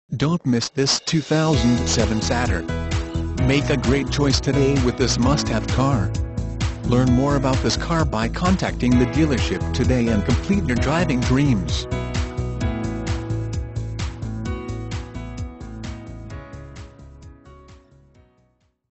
Don't miss this 2007 Saturn. Make a great choice today with this must-have car. Learn more about this car by contacting the dealership today and complete your driving dreams.